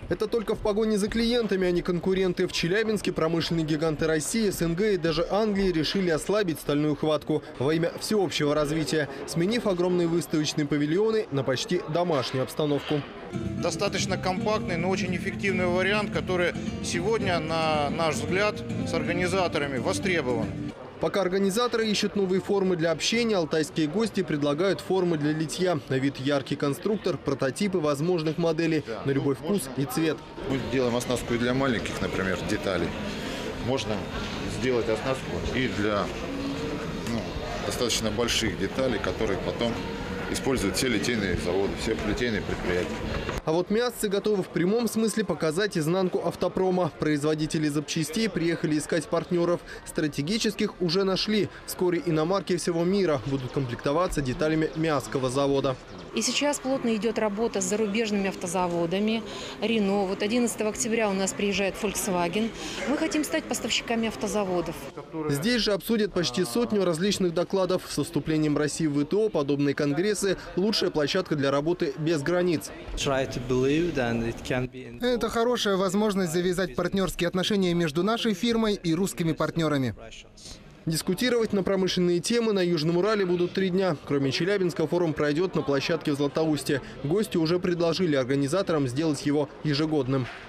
Это только в погоне за клиентами, а не конкуренты. В Челябинске промышленные гиганты России, СНГ и даже Англии решили ослабить стальную хватку во имя всеобщего развития, сменив огромные выставочные павильоны на почти домашнюю обстановку. Достаточно компактный, но очень эффективный вариант, который сегодня, на наш взгляд, с организаторами востребован. Пока организаторы ищут новые формы для общения, алтайские гости предлагают формы для литья. На вид яркий конструктор, прототипы возможных моделей на любой вкус и цвет. Мы делаем оснастку и для маленьких, например, деталей. Можно сделать оснастку и для достаточно больших деталей, которые потом используют все литейные заводы, все литейные предприятия. А вот мясцы готовы в прямом смысле показать изнанку автопрома. Производители запчастей приехали искать партнеров. Стратегических уже нашли. Вскоре иномарки всего мира будут комплектоваться деталями Миасского завода. И сейчас плотно идет работа с зарубежными автозаводами. Рено. Вот 11 октября у нас приезжает Volkswagen. Мы хотим стать поставщиками автозаводов. Здесь же обсудят почти сотню различных докладов. С вступлением России в ВТО подобные конгрессы – лучшая площадка для работы без границ. Это хорошая возможность завязать партнерские отношения между нашей фирмой и русскими партнерами. Дискутировать на промышленные темы на Южном Урале будут 3 дня. Кроме Челябинска, форум пройдет на площадке в Златоусте. Гости уже предложили организаторам сделать его ежегодным.